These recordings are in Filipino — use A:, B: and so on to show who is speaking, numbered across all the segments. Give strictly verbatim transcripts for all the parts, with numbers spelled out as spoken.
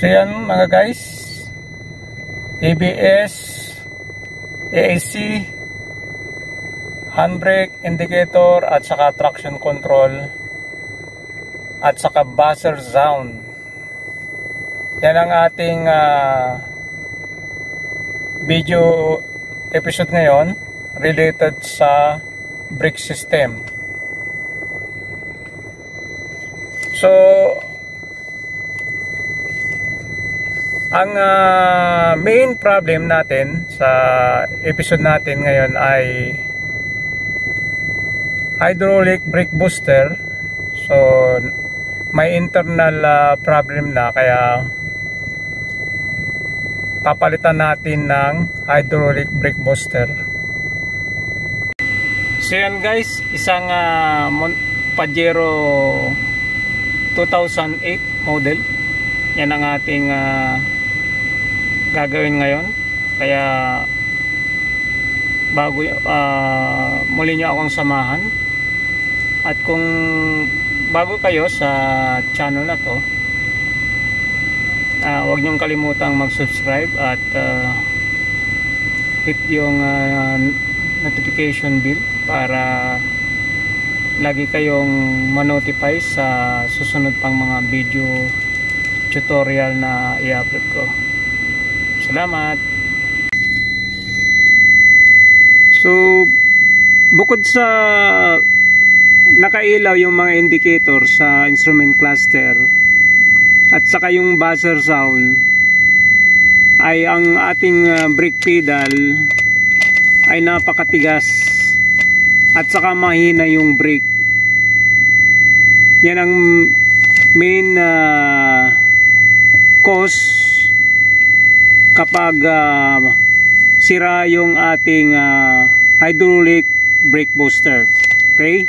A: So yan mga guys, A B S, A A C, handbrake, indicator at saka traction control at saka buzzer sound. Yan ang ating uh, video episode ngayon related sa brake system. So ang uh, main problem natin sa episode natin ngayon ay hydraulic brake booster. So may internal uh, problem na, kaya papalitan natin ng hydraulic brake booster. So yan guys, isang uh, Pajero two thousand eight model. Yan ang ating uh, gagawin ngayon. Kaya bago uh, muli nyo akong samahan, at kung bago kayo sa channel na to, uh, huwag nyong kalimutang mag-subscribe at uh, hit yung uh, notification bell para lagi kayong ma-notify sa susunod pang mga video tutorial na i-upload ko. Salamat! So bukod sa nakailaw yung mga indicator sa instrument cluster at saka yung buzzer sound, ay ang ating uh, brake pedal ay napakatigas at saka mahina yung brake. Yan ang main uh, cause kapag uh, sira yung ating uh, hydraulic brake booster. Okay?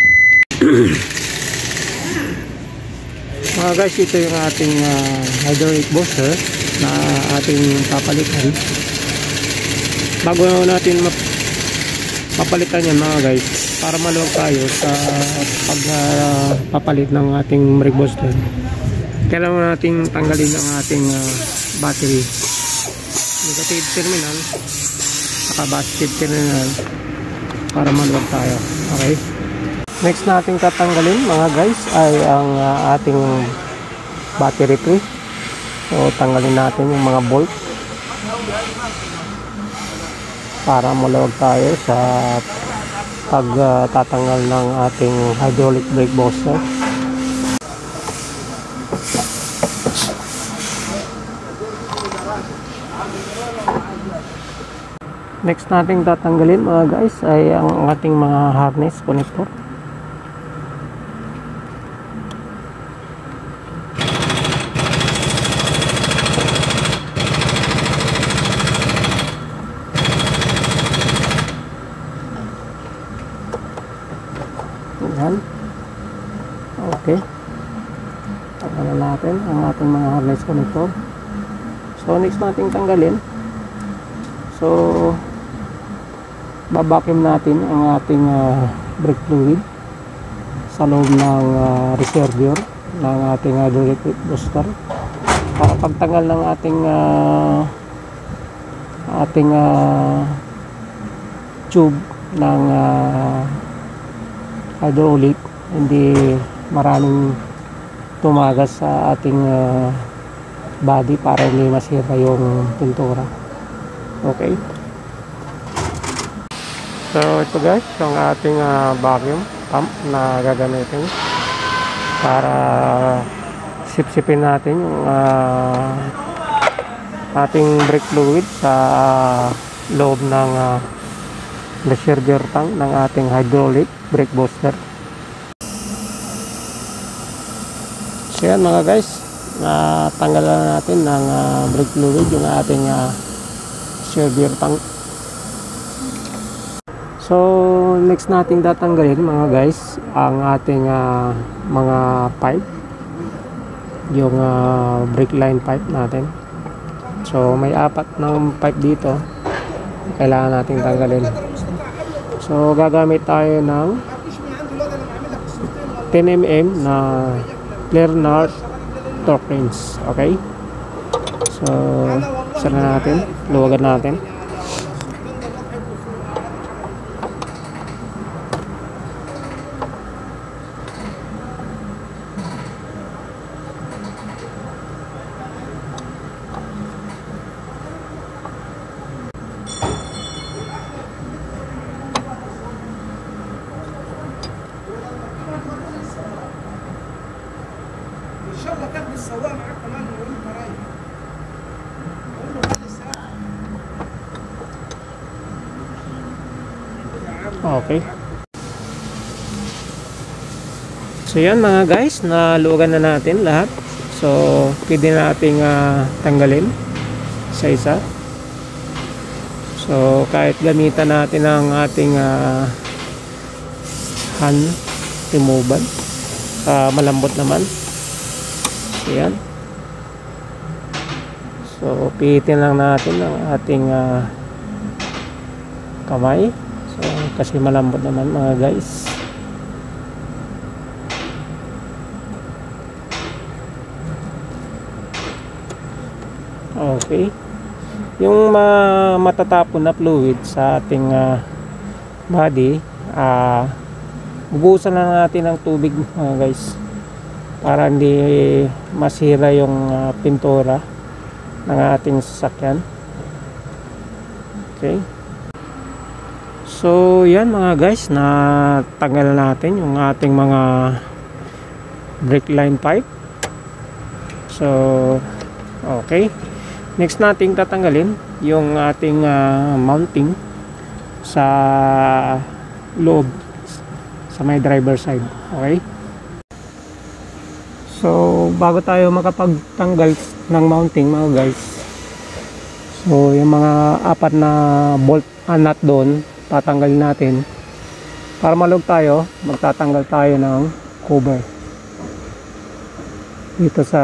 A: Mga guys, ito yung ating uh, hydraulic booster na ating papalitan. Bago natin map papalitan yan mga guys, para maluwag tayo sa pag uh, papalit ng ating brake booster, kailangan natin tanggalin ang ating uh, battery, negative terminal saka positive terminal, para maluwag tayo. Okay, next natin tatanggalin mga guys ay ang uh, ating battery tree. So tanggalin natin yung mga bolt para maluwag tayo sa pagtatanggal uh, ng ating hydraulic brake booster. Next nating tatanggalin mga guys ay ang ating mga harness connector. Yan. Okay. Tanggalin natin ang ating mga harness connector. So next nating tanggalin, so babakim natin ang ating uh, brake fluid sa loob ng uh, reservoir ng ating hydraulic brake booster, para pagtanggal ng ating uh, ating uh, tube ng uh, hydraulic, hindi maraming tumagas sa ating uh, body, para hindi masira yung pintura. Okay, so ito guys yung ating uh, vacuum pump na gagamitin para sipsipin natin yung uh, ating brake fluid sa uh, loob ng uh, reservoir tank ng ating hydraulic brake booster. So yan mga guys, uh, tanggalan natin ng uh, brake fluid yung ating uh, reservoir tank. So next nating tatanggalin mga guys ang ating uh, mga pipe, yung uh, brake line pipe natin. So may apat ng pipe dito, kailangan nating tanggalin. So gagamit tayo ng ten millimeter na Clear North torque wrench. Okay, So, sara natin, luwagan natin. Okay. So yan mga guys, naluwagan na natin lahat. So pwede nating uh, tanggalin sa isa. So kahit gamitan natin ang ating uh, hand removal, uh, malambot naman. So yan. So pihitin lang natin ang ating uh, kamay. So, kasi malambot naman mga guys. Okay. Yung uh, matatapon na fluid sa ating uh, body, uh, bubuhusan na natin ng tubig mga guys, para hindi masira yung uh, pintura ng ating sasakyan. Okay. So yan mga guys, natanggal natin yung ating mga brake line pipe. So okay, next nating tatanggalin yung ating uh, mounting sa loob, sa may driver side. Okay, so bago tayo makapagtanggal ng mounting mga guys, so yung mga apat na bolt and nut doon tatanggalin natin. Para malog tayo, magtatanggal tayo ng cover dito sa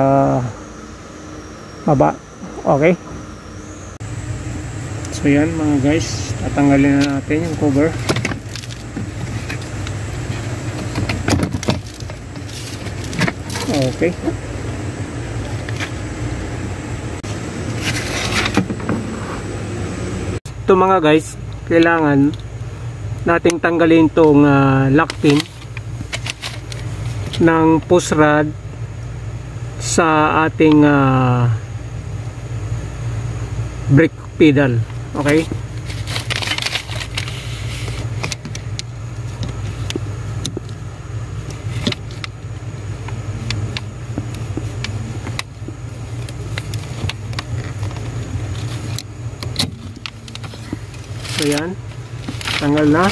A: baba. Okay, so yan mga guys, tatanggalin na natin yung cover. Okay, ito mga guys, kailangan nating tanggalin tong uh, lock pin ng push rod sa ating uh, brake pedal. Okay, so yan, tanggal na.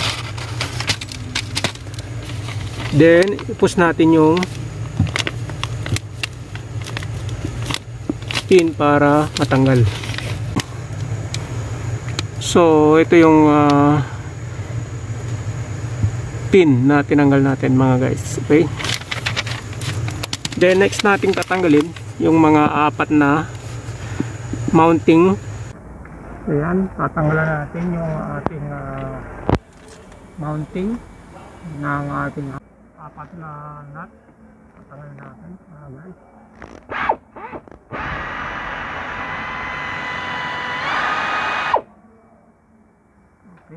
A: Then i-push natin yung pin para matanggal. So ito yung uh, pin na tinanggal natin mga guys. Okay, then next nating tatanggalin yung mga apat na mounting. Ayan, tatanggalan natin yung ating uh, mounting ng ating apat na nut. Tatanggalin natin mga guys. Okay.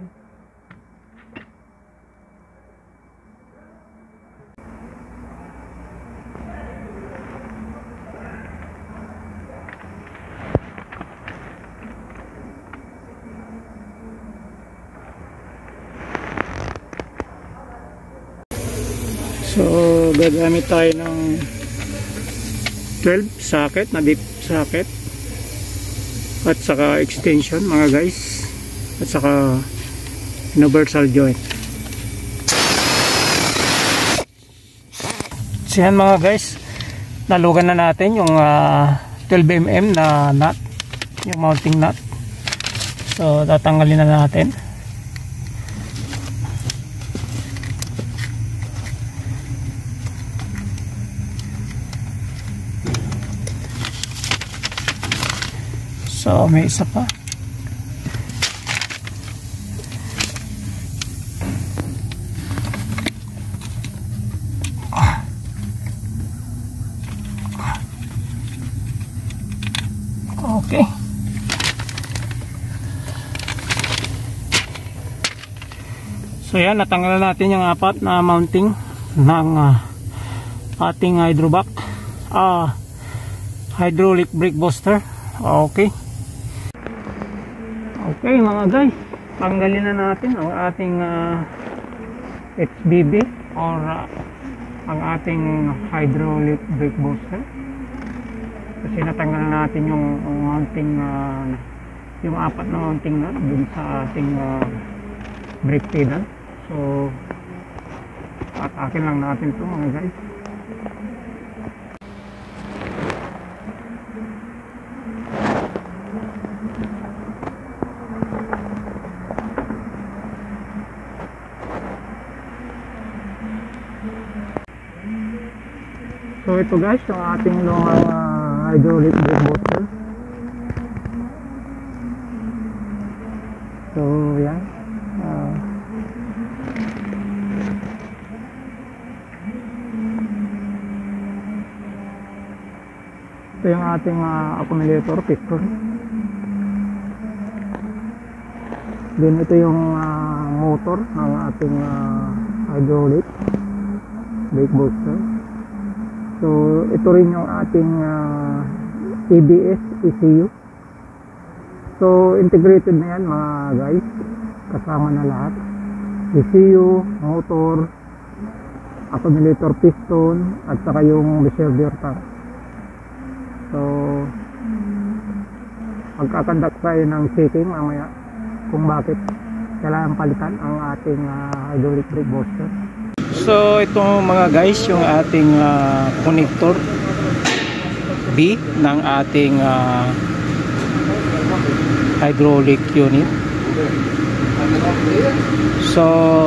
A: So gagamit tayo ng twelve socket na deep socket at saka extension mga guys, at saka universal joint. So yan mga guys, nalugan na natin yung uh, twelve millimeter na nut, yung mounting nut. So tatanggalin na natin. So may isa pa. Okay. So yan, natanggal natin yung apat na mounting ng uh, ating hydrovac, uh, hydraulic brake booster. Okay. Okay mga guys, tanggalin na natin ang ating uh, H B B or uh, ang ating hydraulic brake booster. Kasi natanggal natin yung mounting uh, yung apat na mounting na dun sa ating uh, brake pedal. So atakin lang natin ito mga guys. So ito guys, yung ating long uh, hydraulic brake booster. So yan, uh, ito yung ating uh, accumulator piston. Then ito yung uh, motor ng ating uh, hydraulic brake booster. So ito rin yung ating uh, A B S E C U. So integrated na yan mga guys, kasama na lahat. E C U, motor, accumulator piston, at saka yung reservoir tank. So magkakandak tayo ng checking mamaya kung bakit kailangan palitan ang ating uh, hydraulic brake booster. So ito mga guys, yung ating uh, connector B ng ating uh, hydraulic unit. So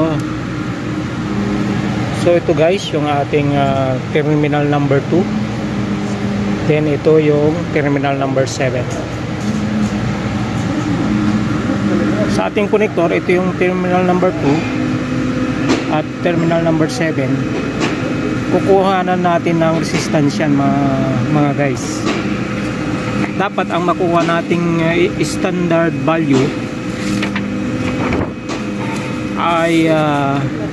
A: so ito guys, yung ating uh, terminal number two. Then ito yung terminal number seven. Sa ating connector, ito yung terminal number two at terminal number seven. Kukuhanan natin ng resistance yan mga, mga guys. Dapat ang makuha nating uh, standard value ay uh,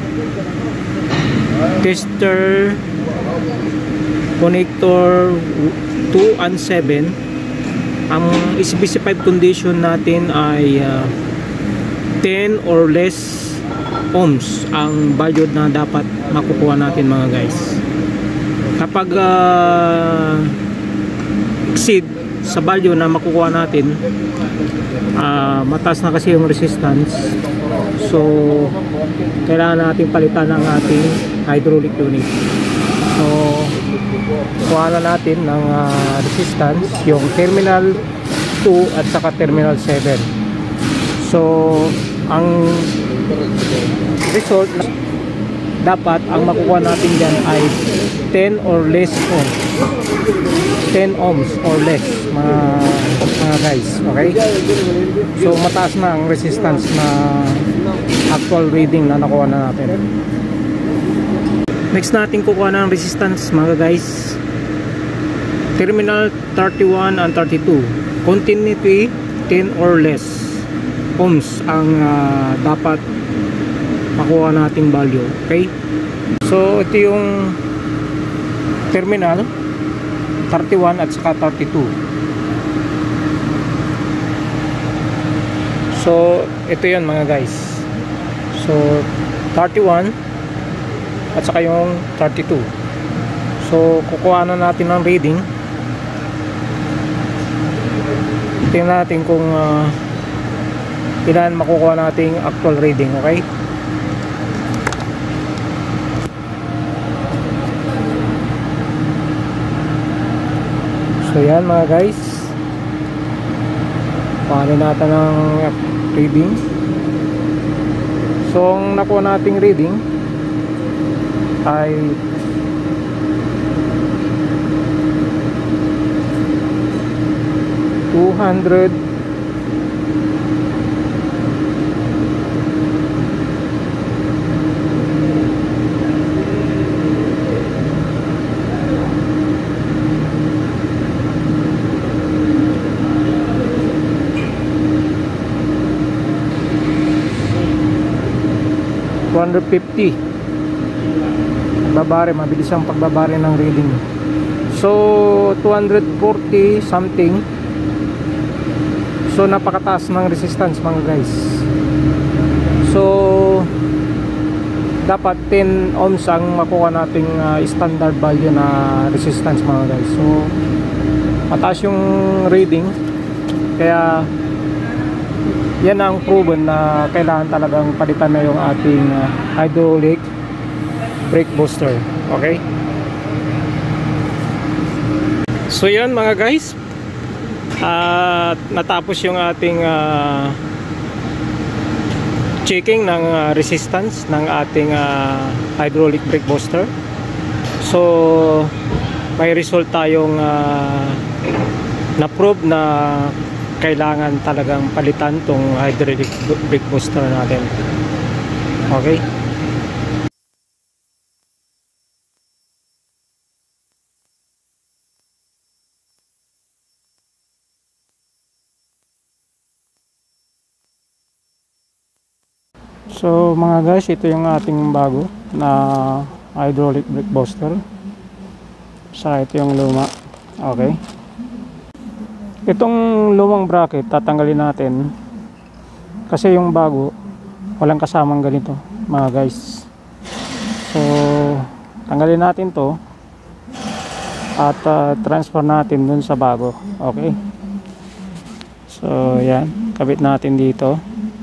A: tester connector two and seven. Ang specified condition natin ay uh, ten or less ohms ang value na dapat makukuha natin mga guys. Kapag uh, exceed sa value na makukuha natin, uh, mataas na kasi yung resistance, so kailangan natin palitan ang ating hydraulic unit. So kuha na natin ng uh, resistance yung terminal two at saka terminal seven. So ang result, dapat ang makukuha natin dyan ay ten or less ohms, ten ohms or less mga, mga guys. Okay, so mataas na ang resistance na actual reading na nakuha na natin. Next natin kukuha ng resistance mga guys, terminal thirty-one and thirty-two. Continuity ten or less ohms ang uh, dapat makuha nating value. Okay, so ito yung terminal thirty-one at saka thirty-two. So ito yun mga guys. So thirty-one at saka yung thirty-two. So kukuha na natin ng reading. Tingnan natin kung uh, ilan makukuha nating actual reading. Okay, so yan mga guys, paano natin ang reading. So ang nakuha nating reading ay two hundred hundred fifty. Pagbabari, mabilis ang pagbabari ng reading. So two hundred forty something. So napakataas ng resistance mga guys. So dapat ten ohms ang makuha nating uh, standard value na resistance mga guys. So mataas yung reading, kaya yan ang proven na kailangan talagang palitan na yung ating uh, hydraulic brake booster. Okay, so yan mga guys, at uh, natapos yung ating uh, checking ng uh, resistance ng ating uh, hydraulic brake booster. So may result tayong uh, na-prove na kailangan talagang palitan tong hydraulic brake booster natin. Okay, so mga guys, ito yung ating bago na hydraulic brake booster. Saka ito yung luma. Okay, itong lumang bracket tatanggalin natin kasi yung bago walang kasamang ganito mga guys. So tanggalin natin to at uh, transfer natin dun sa bago. Okay, so yan, kabit natin dito.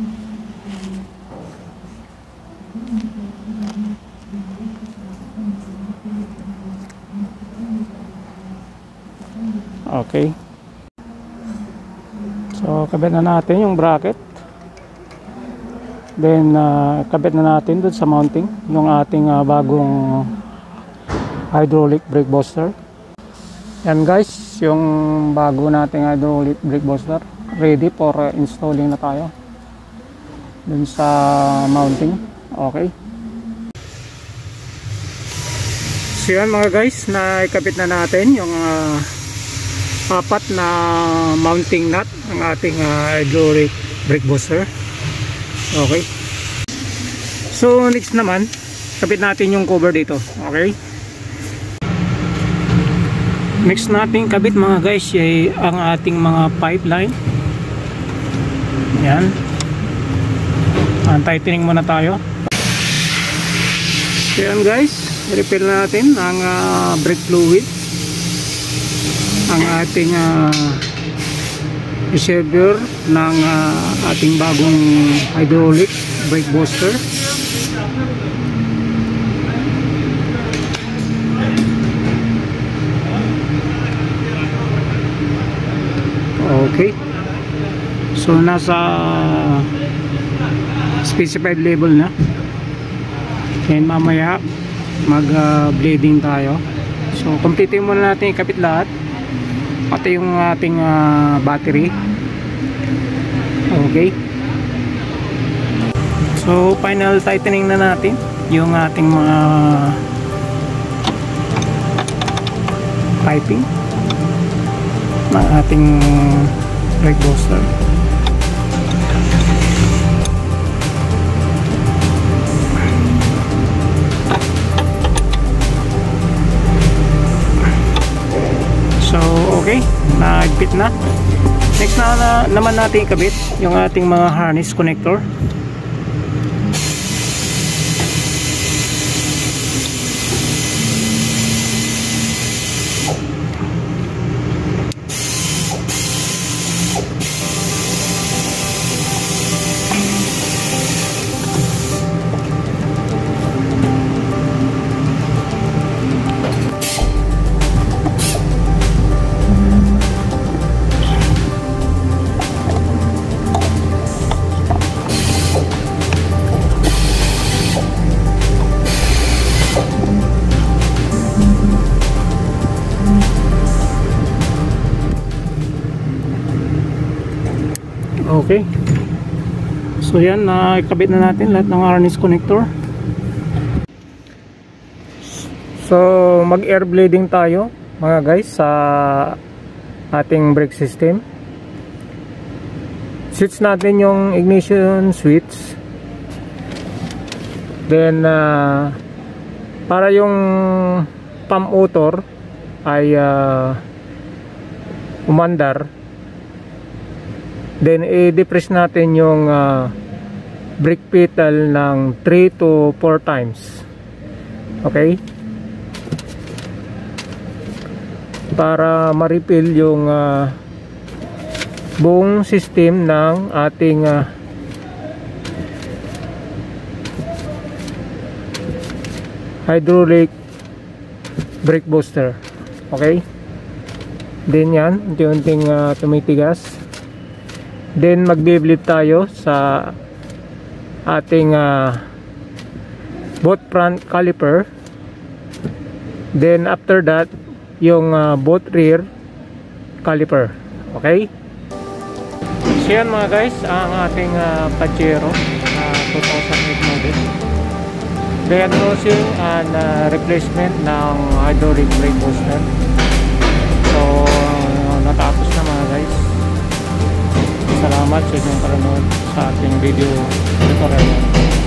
A: Okay, so kabit na natin yung bracket, then uh, kabit na natin dun sa mounting yung ating uh, bagong hydraulic brake booster. Yan guys, yung bago nating hydraulic brake booster ready for uh, installing na tayo dun sa mounting. Okay, so yan mga guys, na ikabit na natin yung uh, apat na mounting nut ng ating uh, hydraulic brake booster. Okay, so next naman kabit natin yung cover dito. Okay, next natin kabit mga guys ay ang ating mga pipeline. Yan, ang tightening muna tayo. So yan guys, refill natin ang uh, brake fluid, ang ating uh, receiver ng uh, ating bagong hydraulic brake booster. Okay, so nasa specified level na, and mamaya mag uh, bleeding tayo. So complete muna natin ikapit lahat, pati yung ating uh, battery. Okay, so final tightening na natin yung ating mga piping ng ating brake booster. So okay, nagpit na. Next na, na naman natin ikabit yung ating mga harness connector. Okay, so yan, nakikabit na natin lahat ng harness connector. So mag air bleeding tayo mga guys sa ating brake system. Switch natin yung ignition switch. Then uh, para yung pump motor ay uh, umandar, then i-depress natin yung uh, brake pedal ng three to four times. Okay, para ma-refill yung uh, buong system ng ating uh, hydraulic brake booster. Okay, then yan unti-unting uh, tumitigas. Then magbe-bleed tayo sa ating uh, both front caliper. Then after that yung uh, both rear caliper. Okay, so yan mga guys ang ating uh, Pajero uh, two thousand eight model. Diagnosing and uh, replacement ng hydraulic brake booster. So uh, natapos na mga guys. Salamat sa inyong panonood sa ating video tutorial.